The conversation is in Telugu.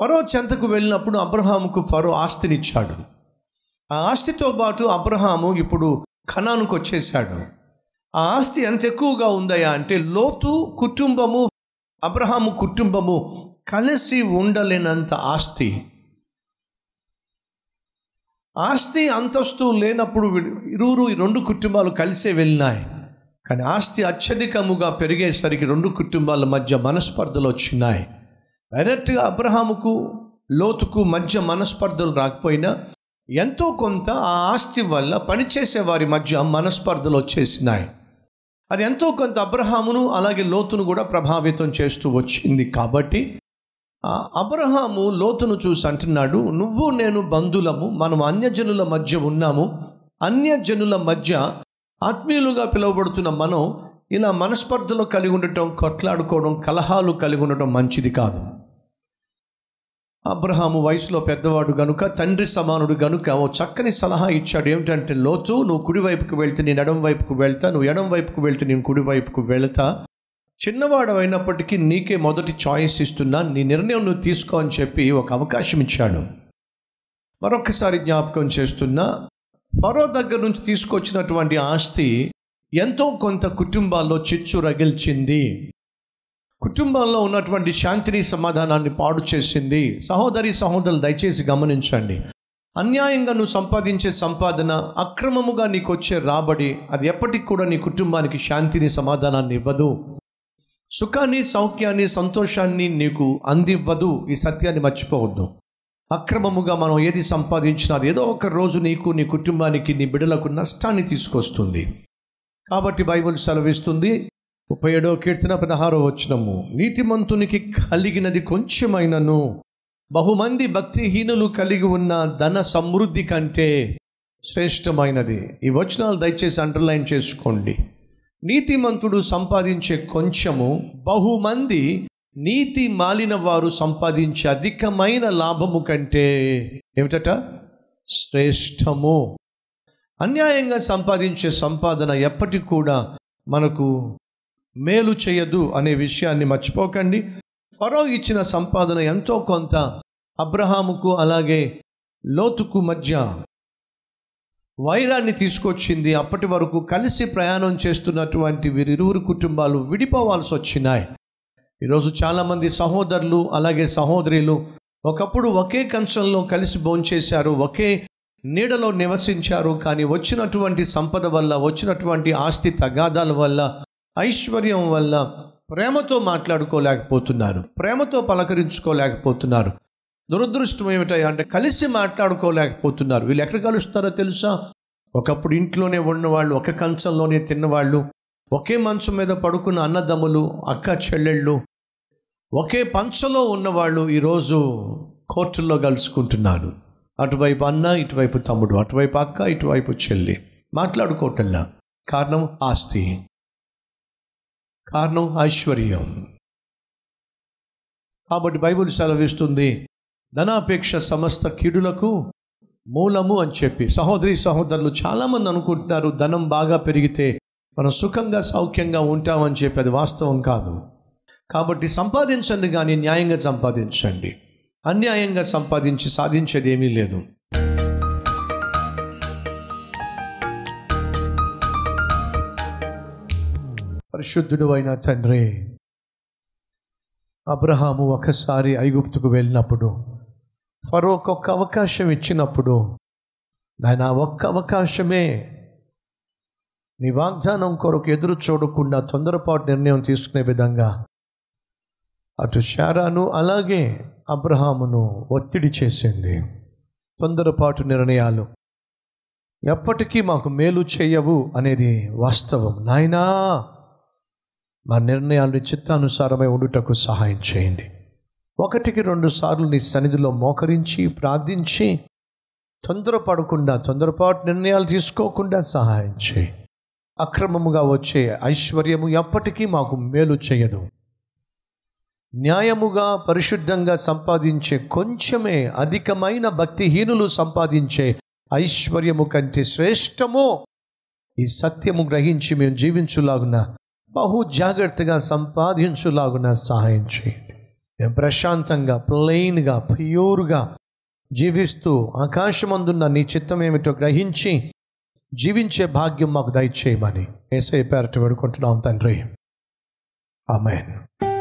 ఫరో చెంతకు వెళ్ళినప్పుడు అబ్రహాముకు ఫరో ఆస్తినిచ్చాడు. ఆ ఆస్తితో పాటు అబ్రహాము ఇప్పుడు కనానుకు వచ్చేసాడు. ఆ ఆస్తి ఎంత ఎక్కువగా ఉందయా అంటే లోతు కుటుంబము అబ్రహాము కుటుంబము కలిసి ఉండలేనంత ఆస్తి. ఆస్తి అంతస్తు లేనప్పుడు ఇరువురు రెండు కుటుంబాలు కలిసే వెళ్ళినాయి. కానీ ఆస్తి అత్యధికముగా పెరిగేసరికి రెండు కుటుంబాల మధ్య మనస్పర్ధలు వచ్చినాయి. డైరెక్ట్గా అబ్రహాముకు లోతుకు మధ్య మనస్పర్ధలు రాకపోయినా ఎంతో కొంత ఆ ఆస్తి వల్ల పనిచేసే వారి మధ్య మనస్పర్ధలు వచ్చేసినాయి. అది ఎంతో కొంత అబ్రహామును అలాగే లోతును కూడా ప్రభావితం చేస్తూ వచ్చింది. కాబట్టి అబ్రహాము లోతును చూసి అంటున్నాడు, నువ్వు నేను బంధువులము, మనం అన్యజనుల మధ్య ఉన్నాము. అన్యజనుల మధ్య ఆత్మీయులుగా పిలువబడుతున్న మనం ఇలా మనస్పర్ధలు కలిగి ఉండటం, కొట్లాడుకోవడం, కలహాలు కలిగి ఉండటం మంచిది కాదు. అబ్రహాము వయసులో పెద్దవాడు గనుక, తండ్రి సమానుడు గనుక ఓ చక్కని సలహా ఇచ్చాడు. ఏమిటంటే, లోతు నువ్వు కుడివైపుకు వెళ్తే నేను ఎడం వైపుకు వెళ్తా, నువ్వు ఎడం వైపుకు వెళ్తే నేను కుడివైపుకు వెళ్తా. చిన్నవాడు అయినప్పటికీ నీకే మొదటి చాయిస్ ఇస్తున్నా, నీ నిర్ణయం నువ్వు తీసుకో అని చెప్పి ఒక అవకాశం ఇచ్చాడు. మరొకసారి జ్ఞాపకం చేస్తున్నా, ఫరో దగ్గర నుంచి తీసుకొచ్చినటువంటి ఆస్తి ఎంతో కొంత కుటుంబాల్లో చిచ్చు రగిల్చింది. కుటుంబాల్లో ఉన్నటువంటి శాంతిని సమాధానాన్ని పాడు చేసింది. సహోదరులు దయచేసి గమనించండి. అన్యాయంగా నువ్వు సంపాదించే సంపాదన, అక్రమముగా నీకు వచ్చే రాబడి, అది ఎప్పటికి కూడా నీ కుటుంబానికి శాంతిని సమాధానాన్ని ఇవ్వదు. సుఖాన్ని, సౌఖ్యాన్ని, సంతోషాన్ని నీకు అందివ్వదు. ఈ సత్యాన్ని మర్చిపోవద్దు. అక్రమముగా మనం ఏది సంపాదించినా అది ఏదో ఒక రోజు నీకు, నీ కుటుంబానికి, నీ బిడ్డలకు నష్టాన్ని తీసుకొస్తుంది. కాబట్టి బైబిల్ సెలవిస్తుంది, 37వ కీర్తన 16వ వచనము, నీతిమంతునికి కలిగినది కొంచెమైనను బహుమంది భక్తిహీనులు కలిగి ఉన్న ధన సమృద్ధి కంటే శ్రేష్టమైనది. ఈ వచనాలు దయచేసి అండర్లైన్ చేసుకోండి. నీతిమంతుడు సంపాదించే కొంచెము బహుమంది నీతి మాలిన వారు సంపాదించే అధికమైన లాభము కంటే ఏమిటట? శ్రేష్టము. అన్యాయంగా సంపాదించే సంపాదన ఎప్పటికి కూడా మనకు మేలు చేయదు అనే విషయాన్ని మర్చిపోకండి. ఫరో ఇచ్చిన సంపాదన ఎంతో కొంత అబ్రహాముకు అలాగే లోతుకు మధ్య వైరాన్ని తీసుకొచ్చింది. అప్పటి వరకు కలిసి ప్రయాణం చేస్తున్నటువంటి వీరిరువురు కుటుంబాలు విడిపోవాల్సి వచ్చినాయి. ఈరోజు చాలామంది సహోదరులు అలాగే సహోదరులు ఒకప్పుడు ఒకే కంచంలో కలిసి భోంచేశారు, ఒకే నీడలో నివసించారు. కానీ వచ్చినటువంటి సంపద వల్ల, వచ్చినటువంటి ఆస్తి తగాదాల వల్ల, ఐశ్వర్యం వల్ల ప్రేమతో మాట్లాడుకోలేకపోతున్నారు, ప్రేమతో పలకరించుకోలేకపోతున్నారు. దురదృష్టం ఏమిటంటే కలిసి మాట్లాడుకోలేకపోతున్నారు. వీళ్ళు ఎక్కడ కలుస్తారో తెలుసా? ఒకప్పుడు ఇంట్లోనే ఉన్నవాళ్ళు, ఒక కంచంలోనే తిన్నవాళ్ళు, ఒకే మంచం మీద పడుకున్న అన్నదమ్ములు, అక్క చెల్లెళ్ళు, ఒకే పంచలో ఉన్నవాళ్ళు ఈరోజు కోర్టుల్లో కలుసుకుంటున్నారు. అటువైపు అన్న, ఇటువైపు తమ్ముడు, అటువైపు అక్క, ఇటువైపు చెల్లి, మాట్లాడుకోవటంలా. కారణం ఆస్తి, కారణం ఐశ్వర్యం. కాబట్టి బైబిల్ సెలవిస్తుంది, ధనాపేక్ష సమస్త కీడులకు మూలము అని చెప్పి. సహోదరులు చాలామంది అనుకుంటున్నారు ధనం బాగా పెరిగితే మనం సుఖంగా సౌఖ్యంగా ఉంటామని చెప్పి. అది వాస్తవం కాదు. కాబట్టి సంపాదించండి, కానీ న్యాయంగా సంపాదించండి. అన్యాయంగా సంపాదించి సాధించేది ఏమీ లేదు. పరిశుద్ధుడు అయిన తండ్రి, అబ్రహాము ఒకసారి ఐగుప్తుకు వెళ్ళినప్పుడు, ఫరోకు ఒక్క అవకాశం ఇచ్చినప్పుడు, నాయన ఒక్క అవకాశమే, నీ వాగ్దానం కొరకు ఎదురు చూడకుండా తొందరపాటు నిర్ణయం తీసుకునే విధంగా అటు శారాను అలాగే అబ్రహామును ఒత్తిడి చేసింది. తొందరపాటు నిర్ణయాలు ఎప్పటికీ మాకు మేలు చేయవు అనేది వాస్తవం. నాయనా, మా నిర్ణయాలు చిత్తానుసారమై ఉండుటకు సహాయం చేయండి. 1-2 సార్లు నీ సన్నిధిలో మోకరించి ప్రార్థించి తొందరపాటు నిర్ణయాలు తీసుకోకుండా సహాయం చేయి. అక్రమముగా వచ్చే ఐశ్వర్యము ఎప్పటికీ మాకు మేలు చేయదు. న్యాయముగా పరిశుద్ధంగా సంపాదించే కొంచెమే అధికమైన భక్తిహీనులు సంపాదించే ఐశ్వర్యము కంటే శ్రేష్టము. ఈ సత్యము గ్రహించి మేము జీవించులాగున, బహు జాగ్రత్తగా సంపాదించులాగున సహాయం చేయండి. మేము ప్రశాంతంగా, ప్లెయిన్గా, ప్యూర్గా జీవిస్తూ ఆకాశమందున్న నీ చిత్తం ఏమిటో గ్రహించి జీవించే భాగ్యం మాకు దయచేయమని యేసయ్య పేరట వేడుకుంటున్నాం తండ్రి. ఆమేన్.